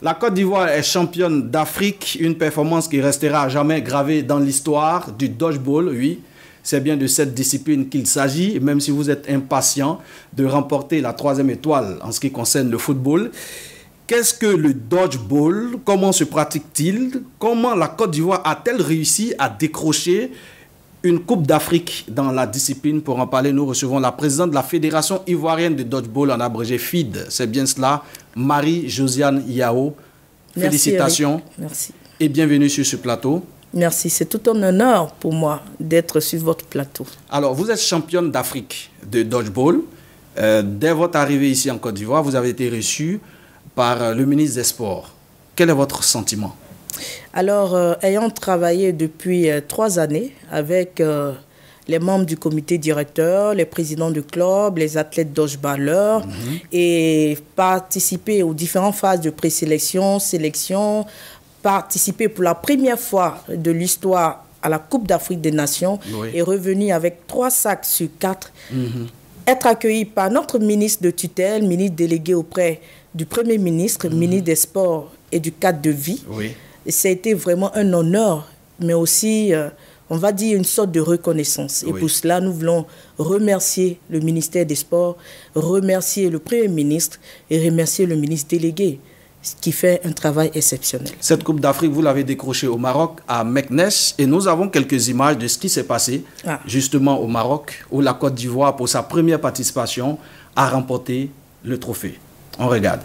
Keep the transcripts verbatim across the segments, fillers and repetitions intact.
La Côte d'Ivoire est championne d'Afrique, une performance qui restera à jamais gravée dans l'histoire du dodgeball, oui. C'est bien de cette discipline qu'il s'agit, même si vous êtes impatient de remporter la troisième étoile en ce qui concerne le football. Qu'est-ce que le dodgeball? Comment se pratique-t-il? Comment la Côte d'Ivoire a-t-elle réussi à décrocher une Coupe d'Afrique dans la discipline? Pour en parler, nous recevons la présidente de la Fédération ivoirienne de dodgeball, en abrégé F I D. C'est bien cela, Marie-Josiane Yao. Félicitations. Merci, Merci. Et bienvenue sur ce plateau. Merci, c'est tout un honneur pour moi d'être sur votre plateau. Alors, vous êtes championne d'Afrique de dodgeball. Euh, dès votre arrivée ici en Côte d'Ivoire, vous avez été reçue par le ministre des Sports. Quel est votre sentiment? Alors, euh, ayant travaillé depuis euh, trois années avec euh, les membres du comité directeur, les présidents du club, les athlètes dodgeballeurs, mm-hmm. et participer aux différentes phases de présélection, sélection, participer pour la première fois de l'histoire à la Coupe d'Afrique des Nations, oui. et revenu avec trois sacs sur quatre, mm-hmm. être accueilli par notre ministre de tutelle, ministre délégué auprès du Premier ministre, mm-hmm. ministre des Sports et du cadre de vie. Oui. Et ça a été vraiment un honneur, mais aussi, euh, on va dire, une sorte de reconnaissance. Et oui. pour cela, nous voulons remercier le ministère des Sports, remercier le Premier ministre et remercier le ministre délégué, qui fait un travail exceptionnel. Cette Coupe d'Afrique, vous l'avez décrochée au Maroc, à Meknes, et nous avons quelques images de ce qui s'est passé ah. justement au Maroc, où la Côte d'Ivoire, pour sa première participation, a remporté le trophée. On regarde.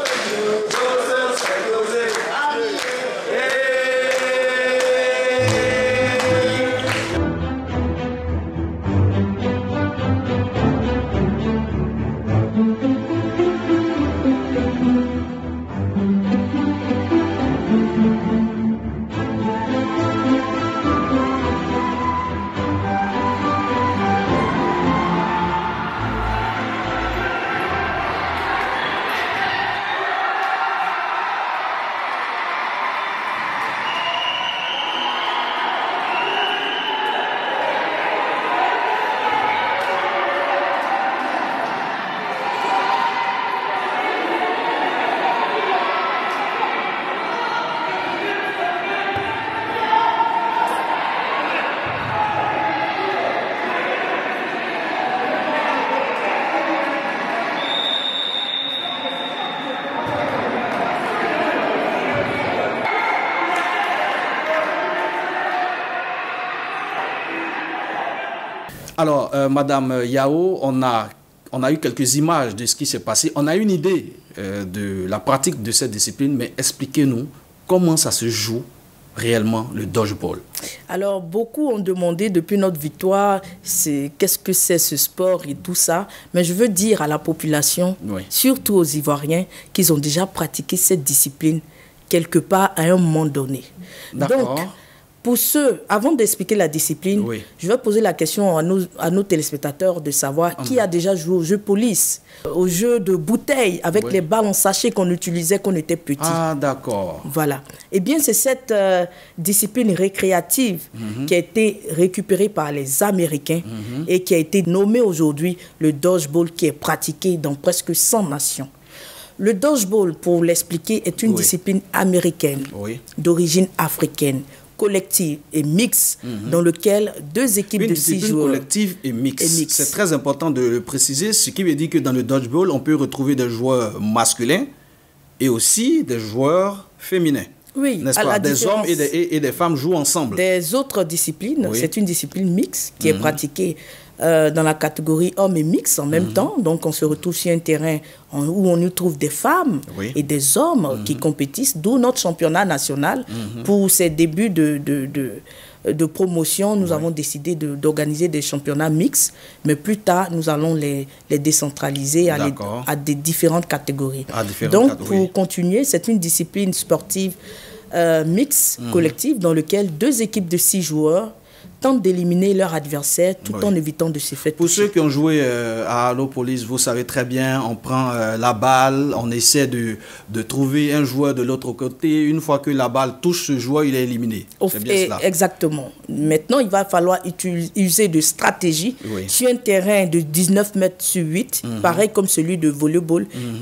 Alors, euh, Madame Yao, on a, on a eu quelques images de ce qui s'est passé. On a une idée euh, de la pratique de cette discipline, mais expliquez-nous comment ça se joue réellement, le dodgeball. Alors, beaucoup ont demandé depuis notre victoire, qu'est-ce que c'est ce sport et tout ça. Mais je veux dire à la population, oui. surtout aux Ivoiriens, qu'ils ont déjà pratiqué cette discipline quelque part à un moment donné. Donc, pour ceux, avant d'expliquer la discipline, oui. je vais poser la question à nos, à nos téléspectateurs de savoir ah, qui a déjà joué au jeu police, au jeu de bouteille avec oui. les balles en sachet qu'on utilisait quand on était petit. Ah, d'accord. Voilà. Eh bien, c'est cette euh, discipline récréative mm-hmm. qui a été récupérée par les Américains mm-hmm. et qui a été nommée aujourd'hui le dodgeball, qui est pratiqué dans presque cent nations. Le dodgeball, pour l'expliquer, est une oui. discipline américaine oui. d'origine africaine, collective et mixte, mm-hmm. dans lequel deux équipes une de six joueurs... collective et mixte. Mix. C'est très important de le préciser, ce qui veut dire que dans le dodgeball, on peut retrouver des joueurs masculins et aussi des joueurs féminins. Oui, n'est-ce pas? Des hommes et des, et, et des femmes jouent ensemble. Des autres disciplines, oui. c'est une discipline mixte qui mm-hmm. est pratiquée euh, dans la catégorie hommes et mixte en même mm-hmm. temps. Donc, on se retrouve sur un terrain en, où on y trouve des femmes oui. et des hommes mm-hmm. qui compétissent, d'où notre championnat national. Mm-hmm. Pour ces débuts de, de, de, de promotion, nous oui. avons décidé d'organiser de, des championnats mixtes, mais plus tard, nous allons les, les décentraliser à, les, à des différentes catégories. À différentes Donc, catégories. Pour continuer, c'est une discipline sportive euh, mixte, mm-hmm. collective, dans laquelle deux équipes de six joueurs tentent d'éliminer leur adversaire tout oui. en évitant de se faire Pour toucher. ceux qui ont joué euh, à Allo Police, vous savez très bien, on prend euh, la balle, on essaie de, de trouver un joueur de l'autre côté. Une fois que la balle touche ce joueur, il est éliminé. C'est bien cela. Exactement. Maintenant, il va falloir user de stratégie oui. sur un terrain de dix-neuf mètres sur huit, mm-hmm. pareil comme celui de volleyball, mm-hmm. et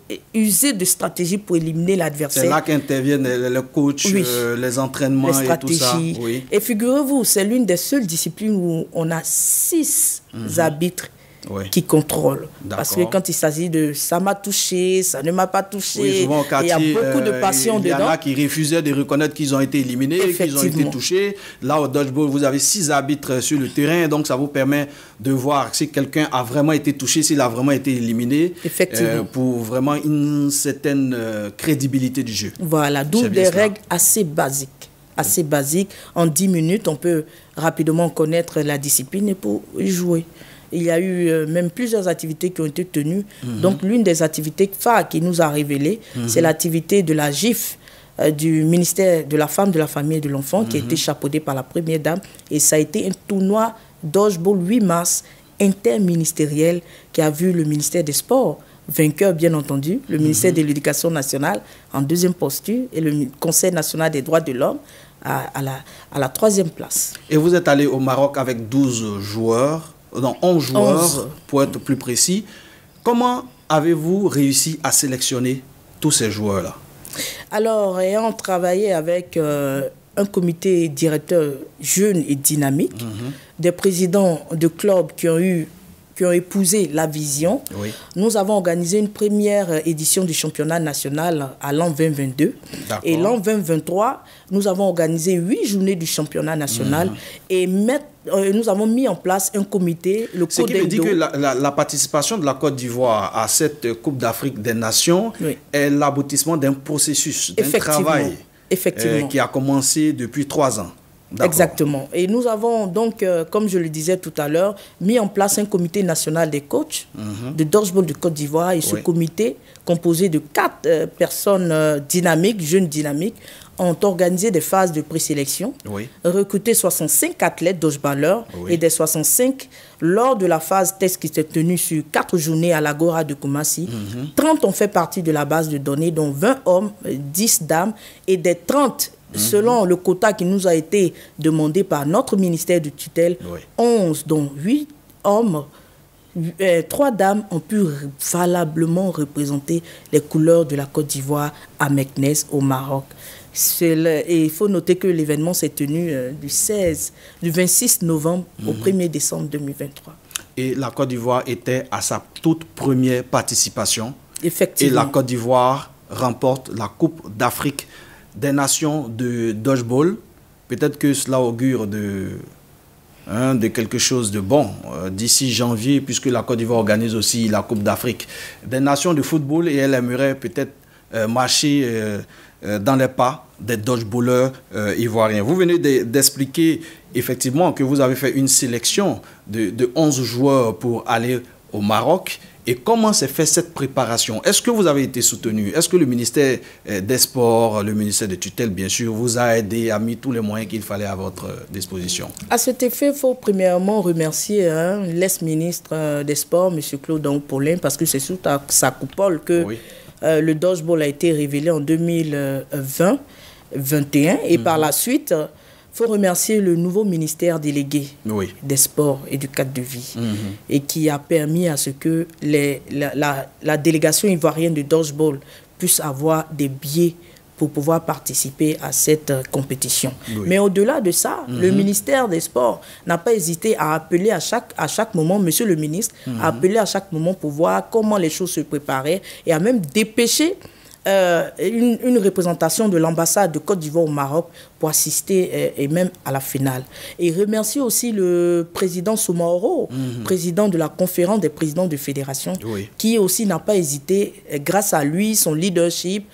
user de stratégies pour éliminer l'adversaire. C'est là qu'interviennent les, les coachs, oui. euh, les entraînements les et tout ça. Oui. Et figurez-vous, c'est l'une des seules disciplines où on a six mm-hmm. arbitres oui. qui contrôlent. Parce que quand il s'agit de ça m'a touché, ça ne m'a pas touché, oui, souvent, quartier, il y a beaucoup de passion euh, dedans. Il y en a qui refusaient de reconnaître qu'ils ont été éliminés, qu'ils ont été touchés. Là, au dodgeball, vous avez six arbitres sur le terrain, donc ça vous permet de voir si quelqu'un a vraiment été touché, s'il a vraiment été éliminé, euh, pour vraiment une certaine euh, crédibilité du jeu. Voilà, d'où des règles assez basiques. assez basiques. En dix minutes, on peut rapidement connaître la discipline et pour y jouer. Il y a eu euh, même plusieurs activités qui ont été tenues. Mm-hmm. Donc, l'une des activités phares qui nous a révélé, mm-hmm. c'est l'activité de la G I F, euh, du ministère de la Femme, de la Famille et de l'Enfant, mm-hmm. qui a été chapeaudée par la Première Dame. Et ça a été un tournoi dodgeball huit mars interministériel qui a vu le ministère des Sports, vainqueur bien entendu, le ministère mm-hmm. de l'Éducation nationale en deuxième posture et le Conseil national des droits de l'homme à, à, la, à la troisième place. Et vous êtes allé au Maroc avec douze joueurs. Non, onze joueurs, onze. Pour être plus précis. Comment avez-vous réussi à sélectionner tous ces joueurs-là? Alors, ayant travaillé avec euh, un comité directeur jeune et dynamique, mm-hmm. des présidents de clubs qui ont eu qui ont épousé la vision. Oui. Nous avons organisé une première édition du championnat national à l'an vingt vingt-deux. Et l'an vingt vingt-trois, nous avons organisé huit journées du championnat national mmh. et mettre, euh, nous avons mis en place un comité, le Ce qui veut dire que la, la, la participation de la Côte d'Ivoire à cette Coupe d'Afrique des Nations oui. est l'aboutissement d'un processus, d'un travail Effectivement. Euh, qui a commencé depuis trois ans. Exactement. Et nous avons donc, euh, comme je le disais tout à l'heure, mis en place un comité national des coachs mm-hmm. de dodgeball de Côte d'Ivoire. Et ce oui. comité, composé de quatre euh, personnes euh, dynamiques, jeunes dynamiques, ont organisé des phases de présélection, oui. recruté soixante-cinq athlètes dodgeballeurs oui. et des soixante-cinq lors de la phase test qui s'est tenue sur quatre journées à l'Agora de Koumassi. Mm-hmm. trente ont fait partie de la base de données, dont vingt hommes, dix dames, et des trente selon le quota qui nous a été demandé par notre ministère de tutelle, oui. onze, dont huit hommes, trois dames ont pu valablement représenter les couleurs de la Côte d'Ivoire à Meknès, au Maroc. Le, et il faut noter que l'événement s'est tenu euh, du, seize, du vingt-six novembre mm-hmm. au premier décembre deux mille vingt-trois. Et la Côte d'Ivoire était à sa toute première participation. Effectivement. Et la Côte d'Ivoire remporte la Coupe d'Afrique des Nations de dodgeball. Peut-être que cela augure de, hein, de quelque chose de bon euh, d'ici janvier, puisque la Côte d'Ivoire organise aussi la Coupe d'Afrique des Nations de football et elle aimerait peut-être euh, marcher euh, euh, dans les pas des dodgeballeurs euh, ivoiriens. Vous venez d'expliquer effectivement que vous avez fait une sélection de, de onze joueurs pour aller au Maroc. Et comment s'est fait cette préparation? Est-ce que vous avez été soutenu? Est-ce que le ministère des Sports, le ministère de tutelle, bien sûr, vous a aidé, a mis tous les moyens qu'il fallait à votre disposition? À cet effet, il faut premièrement remercier hein, l'ex-ministre des Sports, M. Claude Paulin, parce que c'est sous sa coupole que oui. euh, le dodgeball a été révélé en deux mille vingt vingt et un. Et mmh. par la suite, il faut remercier le nouveau ministère délégué oui. des Sports et du cadre de vie mmh. et qui a permis à ce que les, la, la, la délégation ivoirienne de dodgeball puisse avoir des billets pour pouvoir participer à cette euh, compétition. Oui. Mais au-delà de ça, mmh. le ministère des Sports n'a pas hésité à appeler à chaque, à chaque moment, monsieur le ministre, mmh. à appeler à chaque moment pour voir comment les choses se préparaient et à même dépêcher Euh, une, une représentation de l'ambassade de Côte d'Ivoire au Maroc pour assister et, et même à la finale. Et remercier aussi le président Soumaoro, mmh. président de la conférence des présidents de fédération, oui. qui aussi n'a pas hésité, grâce à lui, son leadership,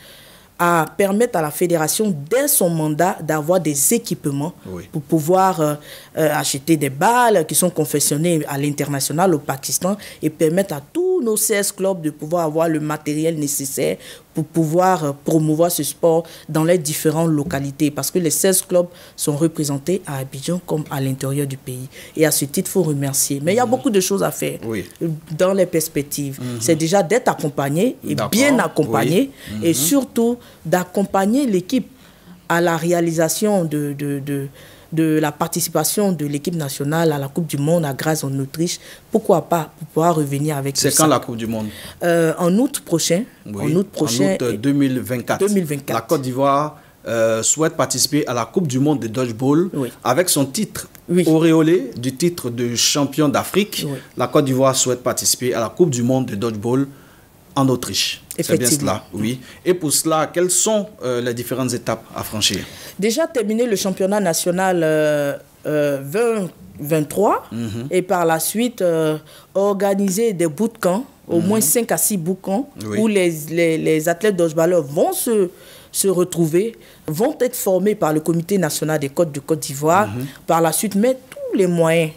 à permettre à la fédération, dès son mandat, d'avoir des équipements oui. pour pouvoir euh, euh, acheter des balles qui sont confectionnées à l'international, au Pakistan, et permettre à tous nos seize clubs de pouvoir avoir le matériel nécessaire pour pouvoir euh, promouvoir ce sport dans les différentes localités. Parce que les seize clubs sont représentés à Abidjan comme à l'intérieur du pays. Et à ce titre, il faut remercier. Mais mmh. il y a beaucoup de choses à faire oui. dans les perspectives. Mmh. C'est déjà d'être accompagné, et bien accompagné, oui. mmh. et surtout d'accompagner l'équipe à la réalisation de, de, de, de la participation de l'équipe nationale à la Coupe du Monde à Graz en Autriche. Pourquoi pas pour pouvoir revenir avec C'est quand la Coupe du Monde? euh, En août prochain. Oui, en août prochain. En août deux mille vingt-quatre. deux mille vingt-quatre. La Côte d'Ivoire euh, souhaite participer à la Coupe du Monde de dodgeball oui. avec son titre oui. auréolé du titre de champion d'Afrique. Oui. La Côte d'Ivoire souhaite participer à la Coupe du Monde de dodgeball en Autriche. C'est bien cela, oui. Et pour cela, quelles sont euh, les différentes étapes à franchir? Déjà terminé le championnat national euh, euh, vingt vingt-trois mm-hmm. et par la suite euh, organiser des bootcamps, au mm-hmm. moins cinq à six bootcamps, oui. où les, les, les athlètes dodgeballeurs vont se, se retrouver, vont être formés par le Comité national des côtes de Côte d'Ivoire, mm-hmm. par la suite mettre tous les moyens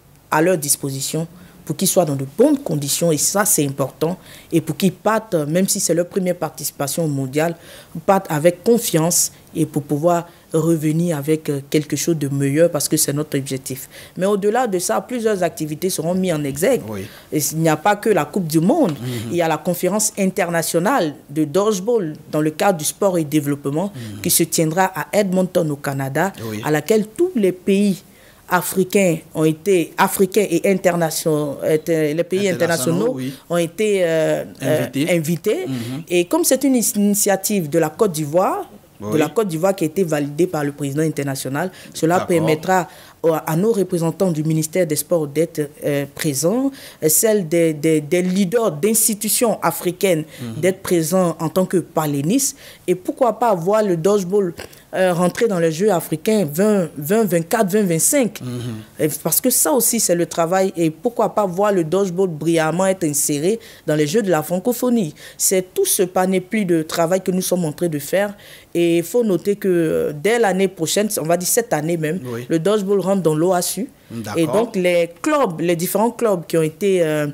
à leur disposition pour qu'ils soient dans de bonnes conditions, et ça c'est important, et pour qu'ils partent, même si c'est leur première participation au mondial, partent avec confiance et pour pouvoir revenir avec quelque chose de meilleur, parce que c'est notre objectif. Mais au-delà de ça, plusieurs activités seront mises en exergue. Oui. Et il n'y a pas que la Coupe du Monde, mm-hmm. il y a la conférence internationale de dodgeball dans le cadre du sport et développement mm-hmm. qui se tiendra à Edmonton au Canada, oui. à laquelle tous les pays africains ont été africains et internationaux, les pays internationaux oui. ont été euh, invités. Euh, invités. Mm-hmm. Et comme c'est une initiative de la Côte d'Ivoire, oui. de la Côte d'Ivoire qui a été validée par le président international, cela permettra à nos représentants du ministère des Sports d'être euh, présents, celle des, des, des leaders d'institutions africaines mm-hmm. d'être présents en tant que palénistes, et pourquoi pas voir le dodgeball euh, rentrer dans les Jeux africains vingt vingt-quatre, vingt vingt-cinq. Mm-hmm. Parce que ça aussi, c'est le travail, et pourquoi pas voir le dodgeball brillamment être inséré dans les Jeux de la francophonie. C'est tout ce panoplie de travail que nous sommes en train de faire, et il faut noter que dès l'année prochaine, on va dire cette année même, oui. le dodgeball rentre dans l'O A S U. Et donc les clubs, les différents clubs qui ont été euh,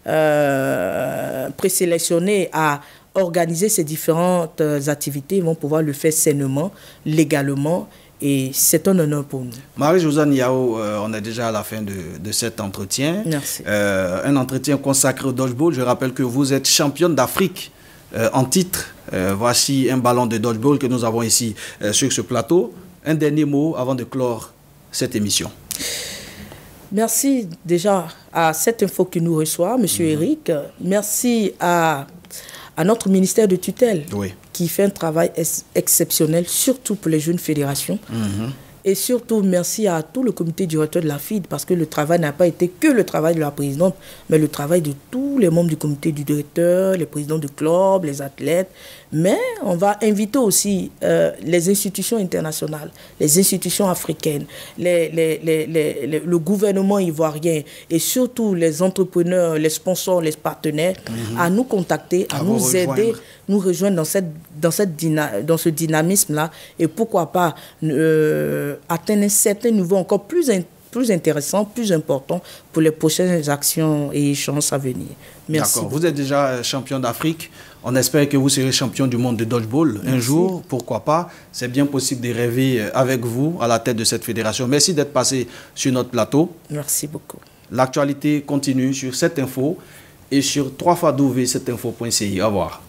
euh, présélectionnés à organiser ces différentes activités vont pouvoir le faire sainement, légalement, et c'est un honneur pour nous. Marie-Josane Yao, euh, on est déjà à la fin de, de cet entretien. Merci. Euh, un entretien consacré au dodgeball. Je rappelle que vous êtes championne d'Afrique euh, en titre. Euh, voici un ballon de dodgeball que nous avons ici euh, sur ce plateau. Un dernier mot avant de clore cette émission. Merci déjà à cette info que nous reçoit, M. Mm-hmm. Eric. Merci à, à notre ministère de tutelle oui. qui fait un travail ex exceptionnel, surtout pour les jeunes fédérations. Mm-hmm. Et surtout, merci à tout le comité directeur de la F I D, parce que le travail n'a pas été que le travail de la présidente, mais le travail de tous les membres du comité du directeur, les présidents du club, les athlètes. Mais on va inviter aussi euh, les institutions internationales, les institutions africaines, les, les, les, les, les, le gouvernement ivoirien et surtout les entrepreneurs, les sponsors, les partenaires mm-hmm. à nous contacter, à, à nous rejoindre. aider, nous rejoindre dans, cette, dans, cette dyna, dans ce dynamisme-là, et pourquoi pas euh, atteindre un certain niveau encore plus, in, plus intéressant, plus important pour les prochaines actions et échéances à venir. Merci. D'accord. Vous êtes déjà champion d'Afrique. On espère que vous serez champion du monde de dodgeball un jour, pourquoi pas. C'est bien possible de rêver avec vous à la tête de cette fédération. Merci d'être passé sur notre plateau. Merci beaucoup. L'actualité continue sur cette info et sur w w w point cette info point c i. Au revoir.